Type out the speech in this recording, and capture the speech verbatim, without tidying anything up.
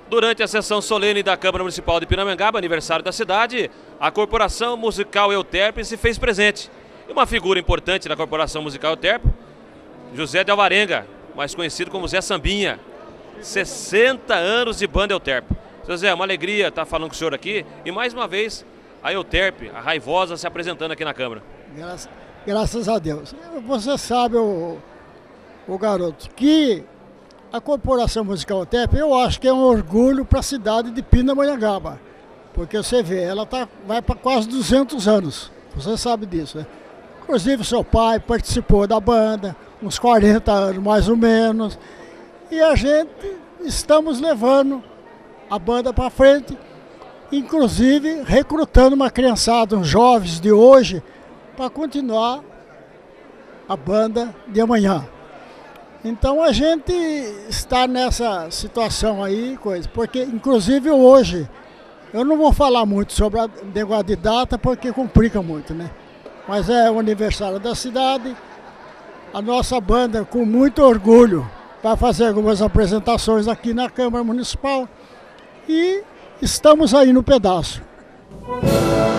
Durante a sessão solene da Câmara Municipal de Pindamonhangaba, aniversário da cidade, a Corporação Musical Euterpe se fez presente. E uma figura importante da Corporação Musical Euterpe, José de Alvarenga, mais conhecido como Zé Sambinha. sessenta anos de banda Euterpe. José, é uma alegria estar falando com o senhor aqui. E mais uma vez, a Euterpe, a Raivosa, se apresentando aqui na Câmara. Graças, graças a Deus. Você sabe, o, o garoto, que a Corporação Musical Euterpe, eu acho que é um orgulho para a cidade de Pindamonhangaba. Porque você vê, ela tá, vai para quase duzentos anos. Você sabe disso, né? Inclusive, seu pai participou da banda, uns quarenta anos mais ou menos. E a gente estamos levando a banda para frente, inclusive recrutando uma criançada, uns jovens de hoje, para continuar a banda de amanhã. Então a gente está nessa situação aí, coisa, porque inclusive hoje, eu não vou falar muito sobre a negócio de data, porque complica muito, né? Mas é o aniversário da cidade, a nossa banda com muito orgulho vai fazer algumas apresentações aqui na Câmara Municipal e estamos aí no pedaço.